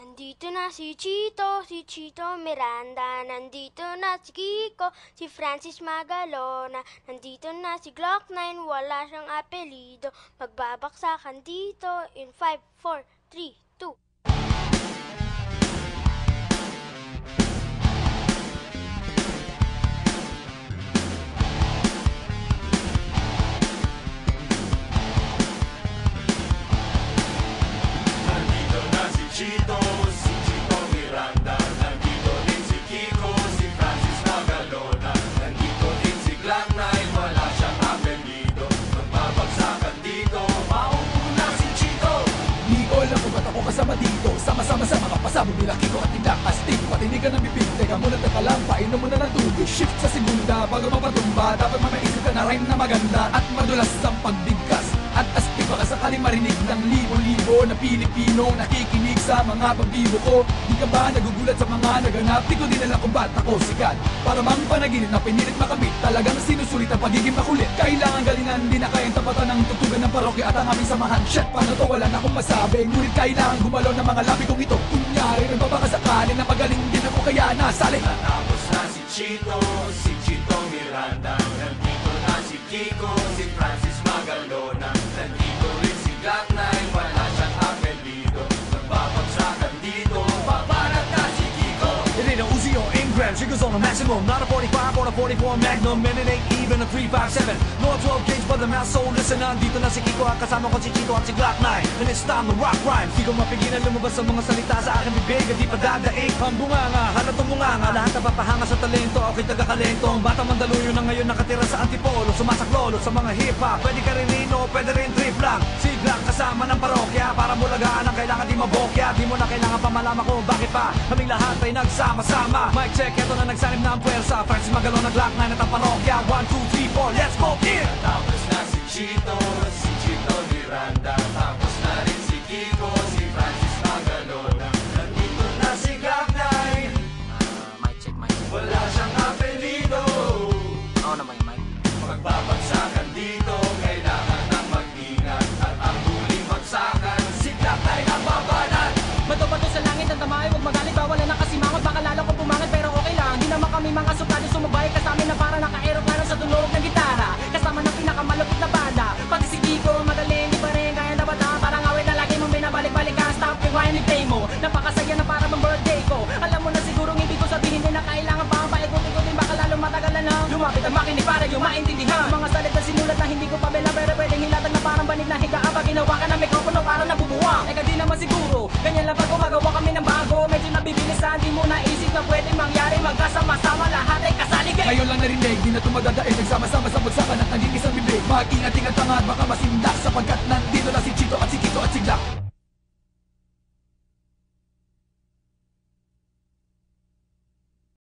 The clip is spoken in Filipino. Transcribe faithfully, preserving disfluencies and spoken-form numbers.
Nandito na si Chito, si Chito Miranda. Nandito na si Kiko, si Francis Magalona. Nandito na si Glock nine, wala siyang apelido. Magbabaksakan dito in five, four, three, two. Nandito na si Chito, si Chito Miranda. Nandito din si Kiko, si Francis Magalona. Nandito din si Glock nine, wala siyang apelido. Magbabagsakan dito, maupo na si Chito. Di ko alam kung ba't ako kasama dito. Sama-sama sa mga pasabog nila Kiko at tindak astig. Patinigan ng bibig, teka muna teka lang, painom mo na ng tubig. Shift sa segunda bago mapatumba. Dapat mamaisip ka na rhyme na maganda at madulas ang pagbigkas. At astig baka sakaling marinig ng libo-libo na Pilipino nakikinig sa mga pagbibo ko. Di ka ba nagugulat sa mga naganap? Di ko din alam kung ba't ako sikat. Para bang panaginip na pinilit makamit. Talagang sinusulit ang pagiging makulit. Kailangan galingan, di na kayang tapatan ng tutugan ng parokya at ang aming samahan. Shit, paano to? Wala na akong masabi. Ngunit kailangan gumalaw ng mga labi kong ito. Kunyari, nagbabakasakali na magaling din ako kaya nasali. Natapos na si Chito, si Chito Miranda. Nandito na si Kiko, si Francis Magalona. Nandito rin si Glock nine, wala siyang apelido. Magbabagsakan dito, babanat na si Kiko. It ain't a Uzi or Ingram, triggers on a maximum. Not a forty-five or a forty-four Magnum, and it ain't even a three five seven. No twelve gauge, but the mouth so listen. Nandito na si Kiko at kasama ko si Chito at si Glock nine. And it's time to rock rhyme. Di ko mapigilan lumabas sa mga salita sa aking bibig. At di pa dadaig ang bunganga, halatong bunganga. Lahat napapahanga sa talento, ako'y tagakalento. Ang bata mandaluyo na ngayon nakatira sa antipolo. Sumasaklolo sa mga hip-hop. Pwede ka rin rino, pwede rin trip lang. Si Glock kasama ng parokya. Para bulagaan ang kailangan di mabokya. Di mo na kailangan pa malaman kung bakit pa kaming lahat ay nagsama-sama. Mic check, eto na nagsanib na ang puwersa. Francis Magalona, Glock nine at ang parokya. One, two, three, four, let's go, yeah! Tapos na si Chito, si Chito Miranda. Tapos na rin si Kiko, si Francis Magalona. Nandito na si Glock nine, Mic check, mic check. wala siyang apelido. Oo naman yung mic. Magbabagsakan dito, kailangan ng mag-ingat. At ang huling bagsakan, si Glock nine ang babanat. Bato-bato sa langit ang tamay, huwag magalit, bawal na nakasimangot. Baka lalo kong pumangat pero okay lang. Di naman kami mga sukado sumabay kasama na para naka-aeroplano sa tunog ng gitara. Kasama ng pinakamalupit na banda. Pati si Kiko magaling, di pa rin kaya dapat na. Parang awit na lagi mong binabalik-balik ka. Stop yung wine ni play mo. Napakasaya na para bang birthday ko. Alam mo na siguro hindi ko sabihin din na kailangan pa ang paikot-ikotin. Baka lalo matagalan na lumapit ang makinig para yung maintindihan. Mga salita sinulat na hindi ko pa bela pero pwedeng hilatag na parang banig na higaan. Pag ginawa ka ng mikropono parang nabubuwang. Eka di naman siguro, ganyan lang pag gumagawa kami ng bago. Medyo nabibilisan, di mo naisip na pwedeng mangyari. Magkasama-sama lahat ay kasaligay. Ngayon lang narinig, di na tumadadaig. Nagsama-sama sa bagsakan at naging isang bibig. Mag-ingat-ingat tangan, baka masindak. Sapagkat nandito na si Chito at si Kiko at si Glock